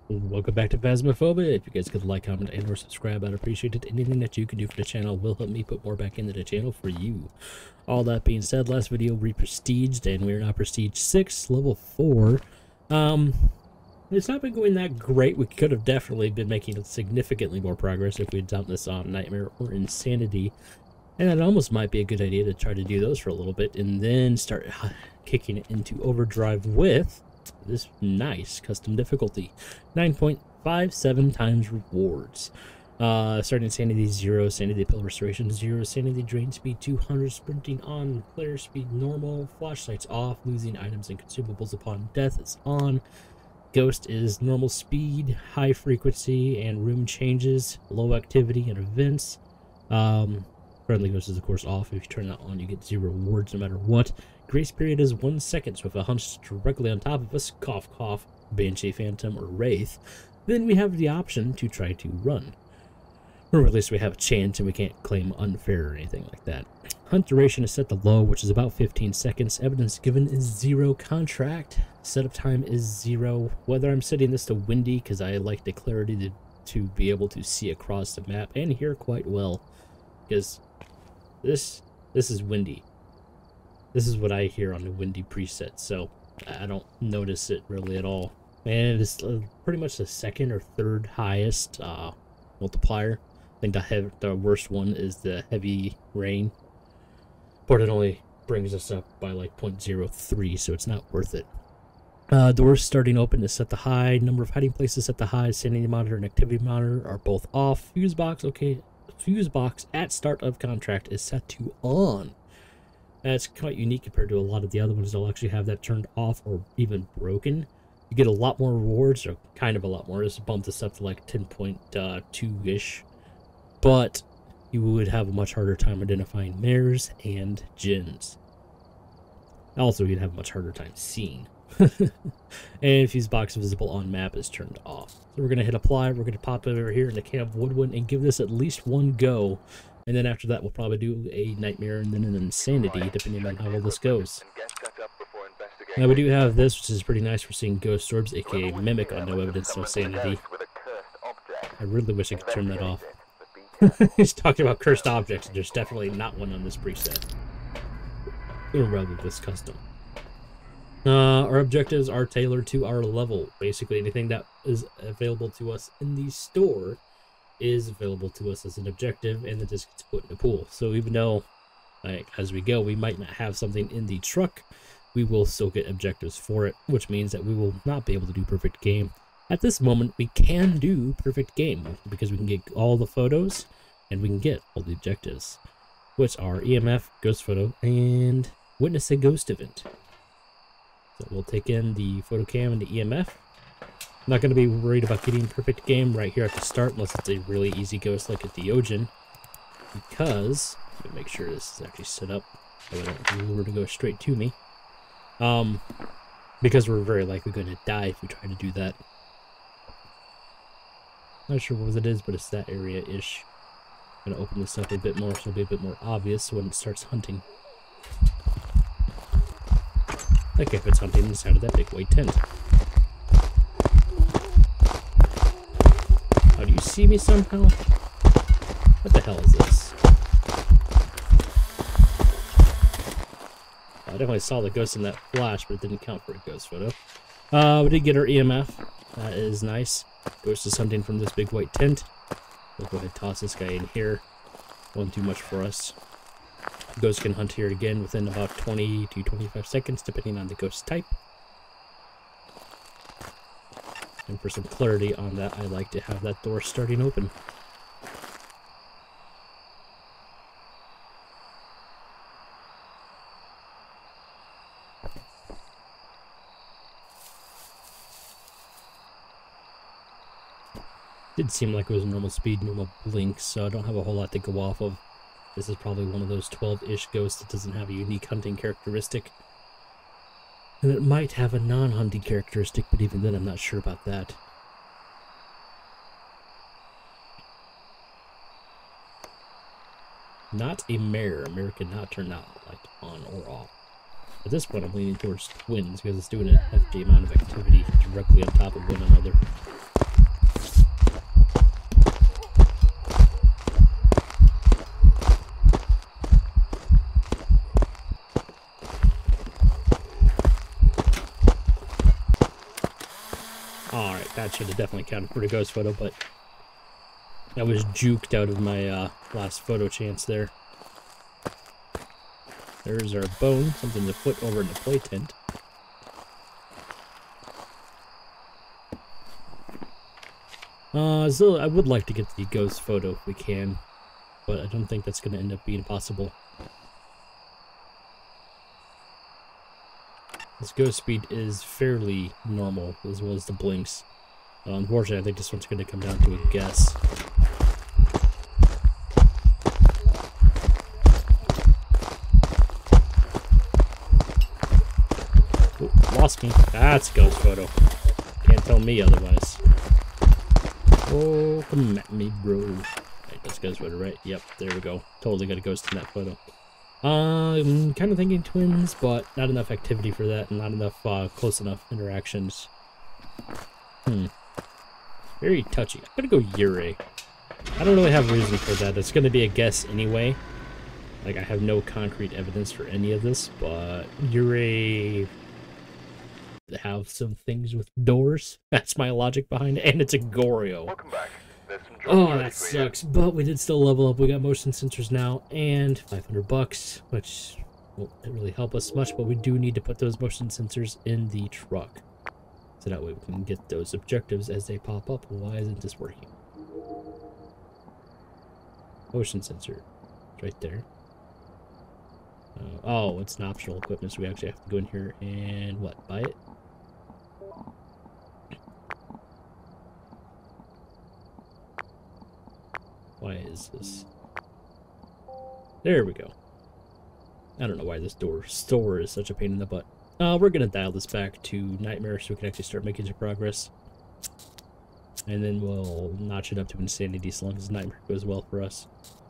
Welcome back to Phasmophobia. If you guys could like, comment, and or subscribe, I'd appreciate it. Anything that you can do for the channel will help me put more back into the channel for you. All that being said, last video we prestiged, and we're now prestige 6, level 4. It's not been going that great. We could have definitely been making significantly more progress if we'd done this on Nightmare or Insanity. And it almost might be a good idea to try to do those for a little bit, and then start kicking it into overdrive with this nice custom difficulty. 9.57 times rewards. Starting sanity 0, sanity pill restoration 0, sanity drain speed 200, sprinting on, player speed normal, flashlights off, losing items and consumables upon death is on. Ghost is normal speed, high frequency, and room changes, low activity and events. Friendly ghost is of course off. If you turn that on, you get 0 rewards no matter what. Grace period is 1 second, so if a hunch directly on top of us, cough cough, Banshee, Phantom, or Wraith, then we have the option to try to run. Or at least we have a chance and we can't claim unfair or anything like that. Hunt duration is set to low, which is about 15 seconds. Evidence given is 0. Contract setup time is 0. Whether I'm setting this to windy, because I like the clarity to be able to see across the map and hear quite well, because this is windy. This is what I hear on the windy preset, so I don't notice it really at all. And it's pretty much the second or third highest multiplier. I think the worst one is the heavy rain, but it only brings us up by like 0.03, so it's not worth it. Doors starting open is set to high. Number of hiding places set to high. Sanity monitor and activity monitor are both off. Fuse box, okay. Fuse box at start of contract is set to on. That's quite unique compared to a lot of the other ones. They'll actually have that turned off or even broken. You get a lot more rewards, or kind of a lot more. This bumped this up to like 10.2-ish. But you would have a much harder time identifying mares and djinns. Also, you'd have a much harder time seeing. And fuse box visible on map is turned off. So we're going to hit apply. We're going to pop it over here in the Camp Woodwind and give this at least one go. And then after that, we'll probably do a Nightmare and then an Insanity, depending on how well this goes. Now we do have this, which is pretty nice. We're seeing Ghost Orbs, aka Mimic, on no evidence, no sanity. I really wish I could turn that off. He's talking about cursed objects, and there's definitely not one on this preset. Or rather, this custom. Our objectives are tailored to our level. Basically, anything that is available to us in the store is available to us as an objective, and it just gets put in the pool. So even though, like, as we go, we might not have something in the truck, we will still get objectives for it, which means that we will not be able to do perfect game. At this moment, we can do perfect game, because we can get all the photos, and we can get all the objectives, which are EMF, ghost photo, and witness a ghost event. So we'll take in the photo cam and the EMF. I'm not going to be worried about getting perfect game right here at the start, unless it's a really easy ghost like a Theogen, because, let me make sure this is actually set up so I don't lure to go straight to me. Because we're very likely going to die if we try to do that. Not sure what it is, but it's that area-ish. I'm going to open this up a bit more so it'll be a bit more obvious when it starts hunting. Like if it's hunting inside of that big white tent. Oh, do you see me somehow? What the hell is this? I definitely saw the ghost in that flash, but it didn't count for a ghost photo. We did get our EMF. That is nice. Ghost is hunting from this big white tent. We'll go ahead and toss this guy in here. Won't do much for us. Ghost can hunt here again within about 20 to 25 seconds, depending on the ghost type. And for some clarity on that, I like to have that door starting open. Did seem like it was normal speed, normal blink, so I don't have a whole lot to go off of. This is probably one of those 12-ish ghosts that doesn't have a unique hunting characteristic. And it might have a non-hunting characteristic, but even then I'm not sure about that. Not a mare. A mare cannot turn that light on or off. At this point I'm leaning towards twins because it's doing a hefty amount of activity directly on top of one another. Alright, that should have definitely counted for the ghost photo, but I was juked out of my last photo chance there. There's our bone, something to put over in the play tent. So I would like to get the ghost photo if we can, but I don't think that's going to end up being possible. This ghost speed is fairly normal, as well as the blinks. Unfortunately, I think this one's going to come down to a guess. Oh, lost me. That's a ghost photo. Can't tell me otherwise. Oh, come at me, bro. Right, that's ghost photo, right? Yep, there we go. Totally got a ghost in that photo. I'm kind of thinking twins, but not enough activity for that, and not enough close enough interactions. Very touchy. I'm gonna go Yurei. I don't really have a reason for that. It's gonna be a guess anyway. Like, I have no concrete evidence for any of this, but Yurei have some things with doors. That's my logic behind it, and it's a Goryo. Welcome back. Oh, that sucks, but we did still level up. We got motion sensors now, and $500, which won't really help us much, but we do need to put those motion sensors in the truck, so that way we can get those objectives as they pop up. Why isn't this working? Motion sensor, it's right there. Oh, it's an optional equipment, so we actually have to go in here and, what, buy it? Why is this? There we go. I don't know why this store is such a pain in the butt. We're gonna dial this back to Nightmare so we can actually start making some progress. And then we'll notch it up to Insanity as long as Nightmare goes well for us.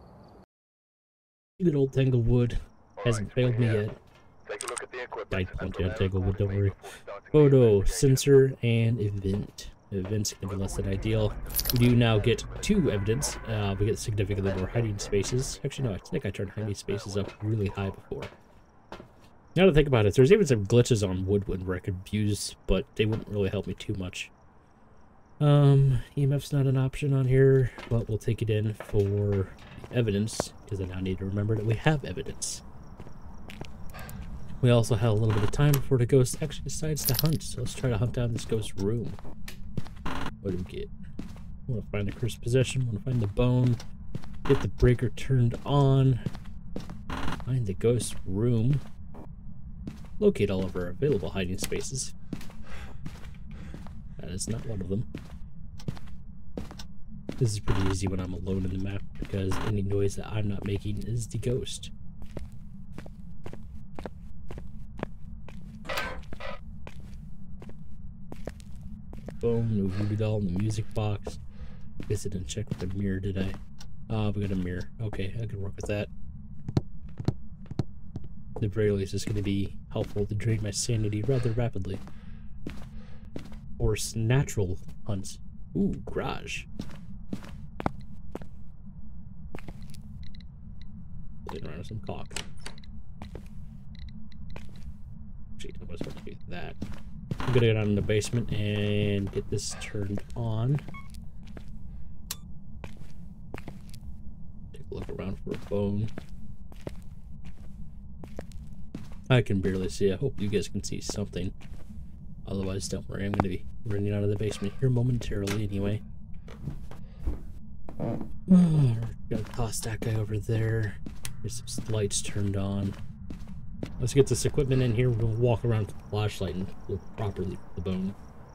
Good old Tanglewood. Hasn't failed me yet. Died plenty on Tanglewood, don't worry. Photo, sensor, and event. Event's gonna be less than ideal. We do now get 2 evidence. We get significantly more hiding spaces. Actually, no, I think I turned hiding spaces up really high before. Now to think about it, there's even some glitches on Woodwind where I could use, but they wouldn't really help me too much. EMF's not an option on here, but we'll take it in for evidence, because I now need to remember that we have evidence. We also have a little bit of time before the ghost actually decides to hunt, so let's try to hunt down this ghost room. What do we get? I want to find the cursed possession, want to find the bone, get the breaker turned on, find the ghost room, locate all of our available hiding spaces. That is not one of them. This is pretty easy when I'm alone in the map, because any noise that I'm not making is the ghost. Phone, no voodoo doll in the music box. Guess I didn't check with the mirror, did I? We got a mirror. Okay, I can work with that. At the very least, it's going to be helpful to drain my sanity rather rapidly. Or natural hunts. Ooh, garage. Playing around with some caulk. Actually, I was supposed to do that. I'm gonna go down in the basement and get this turned on. Take a look around for a phone. I can barely see. I hope you guys can see something. Otherwise, don't worry. I'm gonna be running out of the basement here momentarily anyway. Gonna toss that guy over there. There's some lights turned on. Let's get this equipment in here. We'll walk around with the flashlight and look properly for the bone.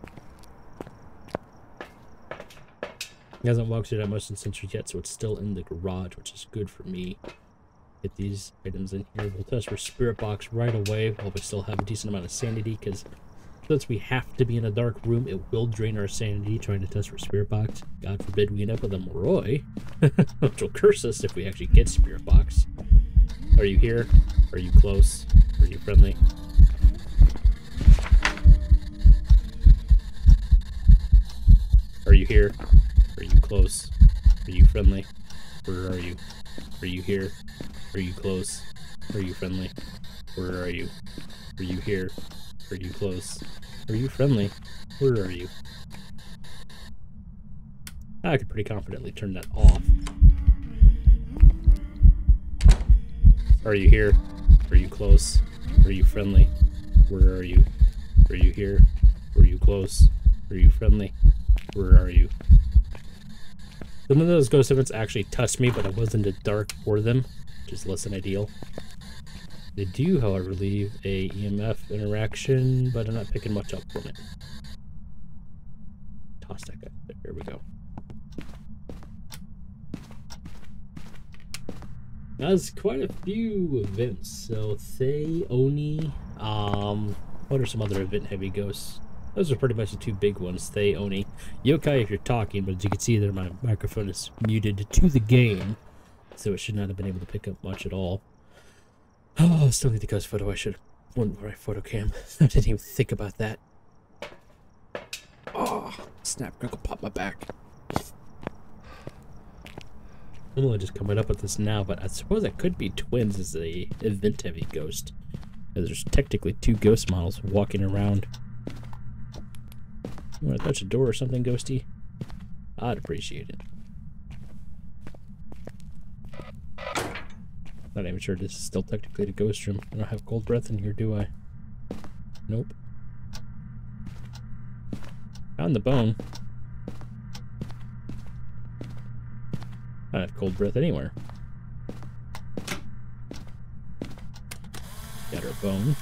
He hasn't walked through that motion sensor yet, so it's still in the garage, which is good for me. Get these items in here. We'll test for spirit box right away while we still have a decent amount of sanity, because since we have to be in a dark room, it will drain our sanity trying to test for spirit box. God forbid we end up with a Moroi, which will curse us if we actually get spirit box. Are you here? Are you close? Are you friendly? Are you here? Are you close? Are you friendly? Where are you? Are you here? Are you close? Are you friendly? Where are you? Are you here? Are you close? Are you friendly? Where are you? I could pretty confidently turn that off. Are you here? Are you close? Are you friendly? Where are you? Are you here? Are you close? Are you friendly? Where are you? Some of those ghost events actually touched me, but I was in the dark for them, which is less than ideal. They do, however, leave a EMF interaction, but I'm not picking much up from it. Toss that guy. There we go. Now, there's quite a few events. So, Thay, Oni, what are some other event-heavy ghosts? Those are pretty much the two big ones, Thay, Oni. Yokai if you're talking, but as you can see there, my microphone is muted to the game, so it should not have been able to pick up much at all. Oh, still need the ghost photo. I should have won the right photo cam. I didn't even think about that. Oh, snap, crackle, pop my back. I'm only just coming up with this now, but I suppose that could be twins as a event-heavy ghost. Because there's technically two ghost models walking around. You want to touch a door or something, Ghosty? I'd appreciate it. Not even sure this is still technically the ghost room. I don't have cold breath in here, do I? Nope. Found the bone. I don't have cold breath anywhere. Got our bone.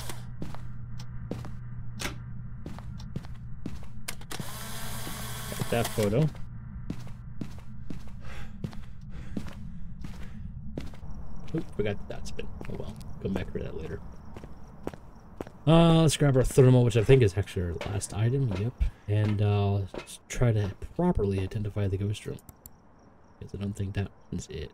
Got that photo. Oop, forgot the dot spin. Oh well, come back for that later. Let's grab our thermal, which I think is actually our last item. Yep. And let's try to properly identify the ghost room. Because I don't think that one's it.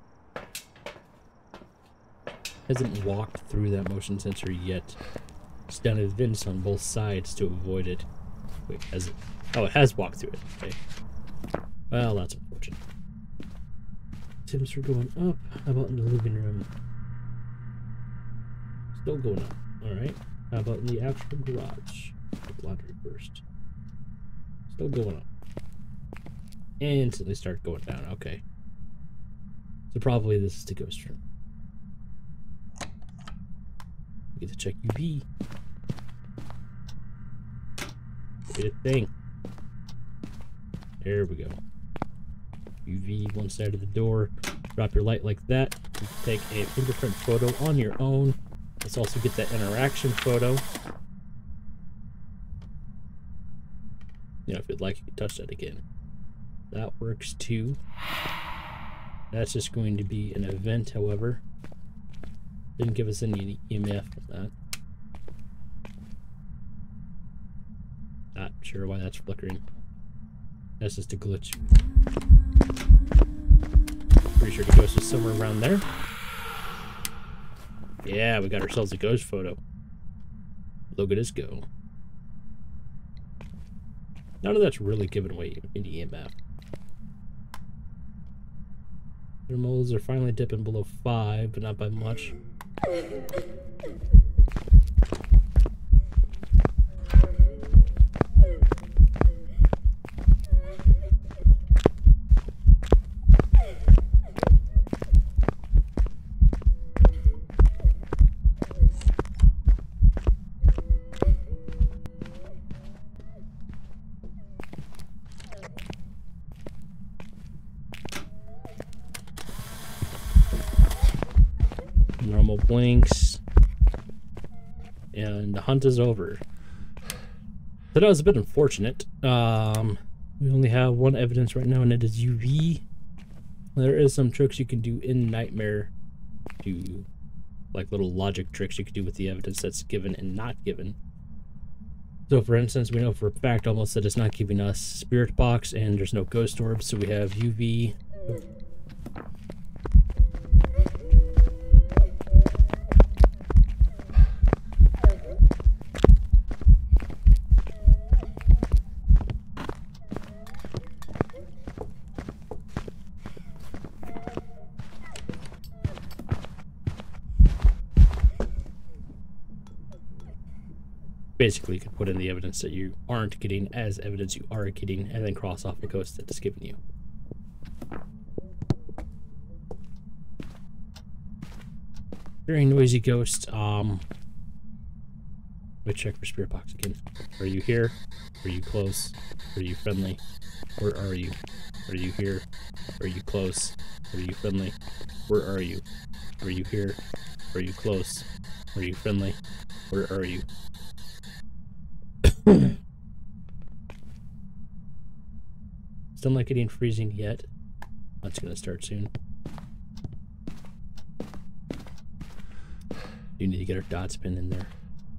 Hasn't walked through that motion sensor yet. It's done events on both sides to avoid it. Wait, has it? Oh, it has walked through it. Okay. Well, that's unfortunate. Tips are going up. How about in the living room? Still going up. Alright. How about in the actual garage? With laundry first. Still going up. Instantly start going down. Okay. So probably this is the ghost room. We get to check UV. Get a thing. There we go. UV one side of the door. Drop your light like that. You can take a fingerprint photo on your own. Let's also get that interaction photo. You know, if you'd like, you can touch that again. That works too. That's just going to be an event, however. Didn't give us any EMF from that. Not sure why that's flickering. That's just a glitch. Pretty sure the ghost is somewhere around there. Yeah, we got ourselves a ghost photo. Look at this go. None of that's really giving away any EMF. Thermals are finally dipping below 5, but not by much. Normal blinks, and the hunt is over. So that was a bit unfortunate. We only have one evidence right now, and it is UV. There is some tricks you can do in Nightmare, to like little logic tricks you can do with the evidence that's given and not given. So for instance, we know for a fact almost that it's not giving us spirit box and there's no ghost orbs, so we have UV. Basically, you could put in the evidence that you aren't getting as evidence you are getting, and then cross off the ghost that it's giving you. Very noisy ghost. Let me check for spirit box again. Are you here? Are you close? Are you friendly? Where are you? Are you here? Are you close? Are you friendly? Where are you? Are you here? Are you close? Are you friendly? Where are you? Still not getting freezing yet. That's gonna start soon. You need to get our dot spin in there.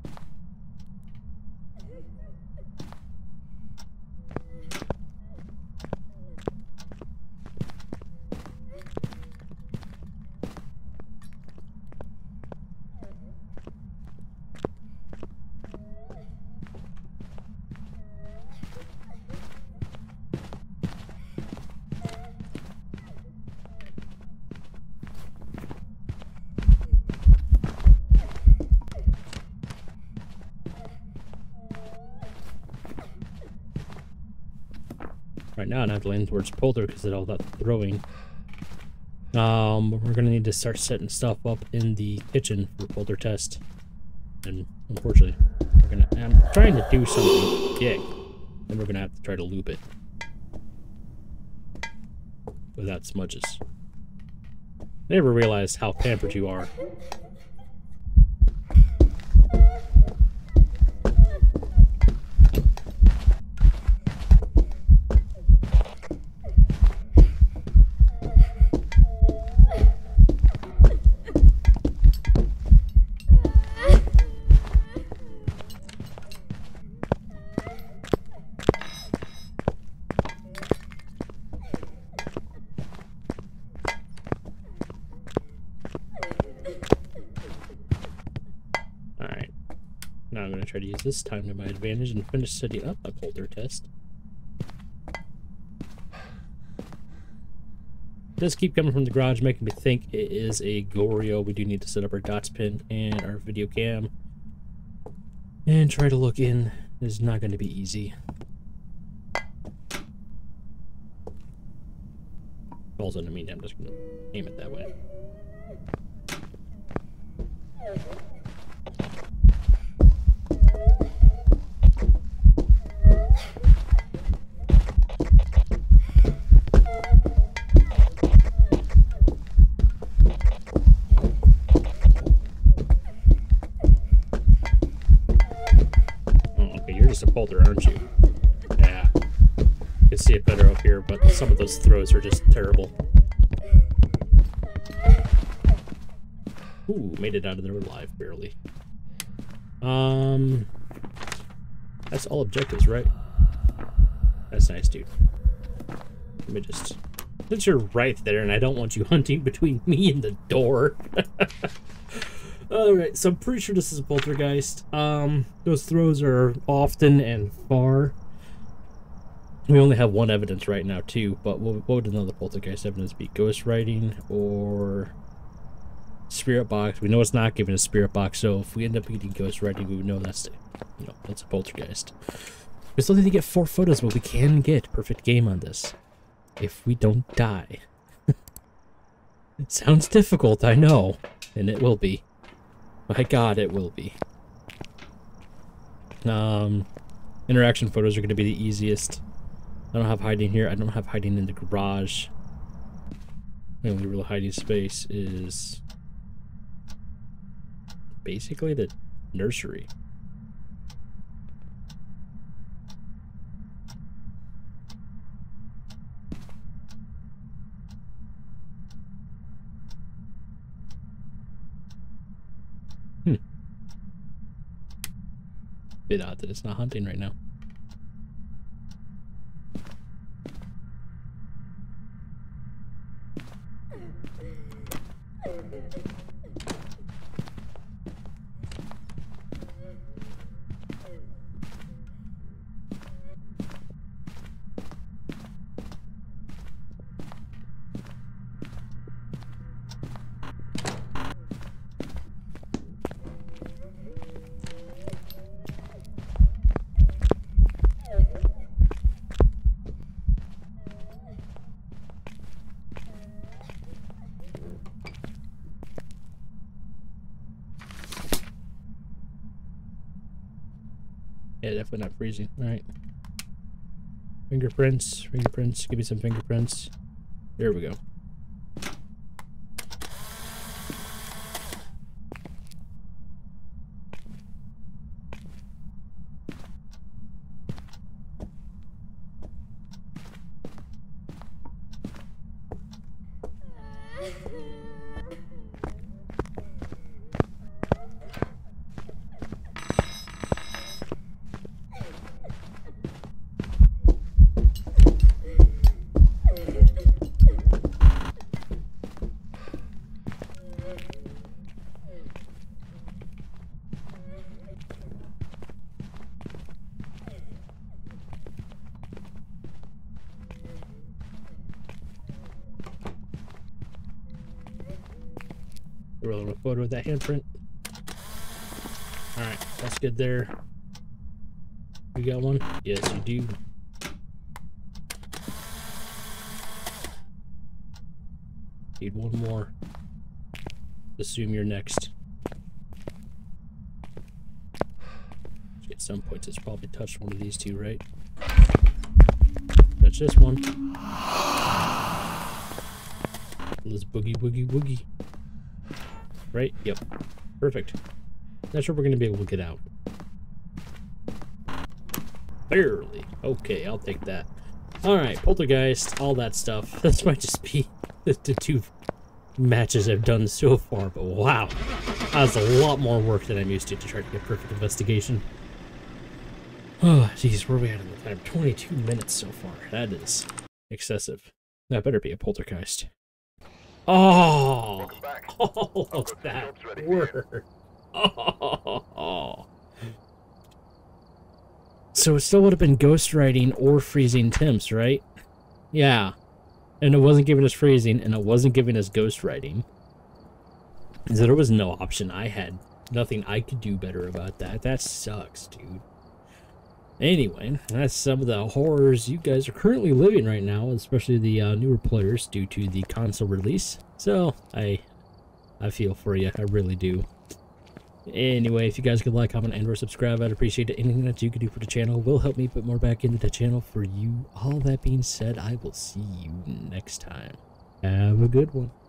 Right now, I have to lean towards Polder because of all that throwing. We're gonna need to start setting stuff up in the kitchen for Polder test. And unfortunately, I'm trying to do something big. Then we're gonna have to try to loop it without smudges. I never realized how pampered you are. Now I'm going to try to use this time to my advantage and finish setting up a Polder test. It does keep coming from the garage, making me think it is a Goryo. We do need to set up our dots pin and our video cam. And try to look in. It's not going to be easy. Also, in the meantime, I'm just going to aim it that way. A Polder, aren't you? Yeah. You can see it better up here, but some of those throws are just terrible. Ooh, made it out of there alive, barely. That's all objectives, right? That's nice, dude. Let me just... Since you're right there, and I don't want you hunting between me and the door. Alright, so I'm pretty sure this is a poltergeist. Those throws are often and far. We only have one evidence right now, too, but what would another poltergeist evidence be? Ghost writing or spirit box? We know it's not giving a spirit box, so if we end up getting ghost writing, we would know that's a poltergeist. We still need to get 4 photos, but we can get perfect game on this if we don't die. It sounds difficult, I know, and it will be. My God, it will be. Interaction photos are going to be the easiest. I don't have hiding here. I don't have hiding in the garage. The only real hiding space is basically the nursery. Bit odd that it's not hunting right now. Yeah, definitely not freezing. Alright. Fingerprints. Fingerprints. Give me some fingerprints. There we go. Rolling a photo of that handprint. Alright, that's good there. You got one? Yes, you do. Need one more. Assume you're next. At some point, it's probably touched one of these two, right? Touch this one. Let's boogie, boogie, boogie. Right? Yep. Perfect. That's where we're going to be able to get out. Barely. Okay, I'll take that. Alright, Poltergeist, all that stuff. This might just be the two matches I've done so far, but wow. That's a lot more work than I'm used to try to get perfect investigation. Oh, jeez, where are we at in the time? 22 minutes so far. That is excessive. That better be a poltergeist. Oh! Oh, that worked. Oh. So it still would have been ghostwriting or freezing temps, right? Yeah. And it wasn't giving us freezing, and it wasn't giving us ghostwriting. So there was no option. I had nothing I could do better about that. That sucks, dude. Anyway, that's some of the horrors you guys are currently living right now, especially the newer players due to the console release. So, I feel for you. I really do. Anyway, if you guys could like, comment, and or subscribe, I'd appreciate it. Anything that you could do for the channel will help me put more back into the channel for you. All that being said, I will see you next time. Have a good one.